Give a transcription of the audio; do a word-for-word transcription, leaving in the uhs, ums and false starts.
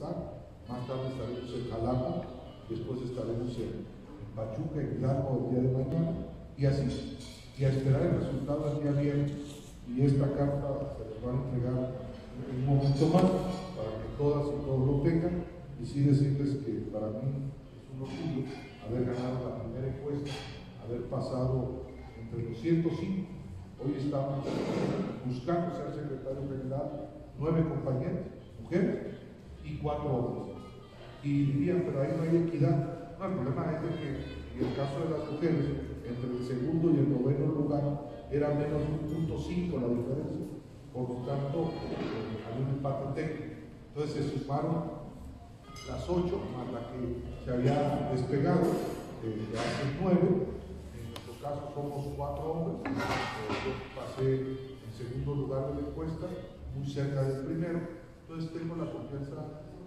empezar, más tarde estaremos en Jalapa, después estaremos en Pachuca, en Hidalgo el día de mañana, y así, y a esperar el resultado el día viernes, y esta carta se les va a entregar en un momento más, para que todas y todos lo tengan, y sí decirles que para mí es un orgullo haber ganado la primera encuesta, haber pasado entre los ciento cinco, hoy estamos buscando ser secretario general, nueve compañeras, mujeres, y cuatro hombres. Y dirían, pero ahí no hay equidad. No, el problema es de que en el caso de las mujeres, entre el segundo y el noveno lugar, era menos de un punto cinco la diferencia. Por lo tanto, eh, hay un empate técnico. Entonces se sumaron las ocho, más la que se había despegado, eh, que hace nueve. En nuestro caso somos cuatro hombres. Eh, yo pasé en segundo lugar de la encuesta, muy cerca del primero. Entonces tengo la confianza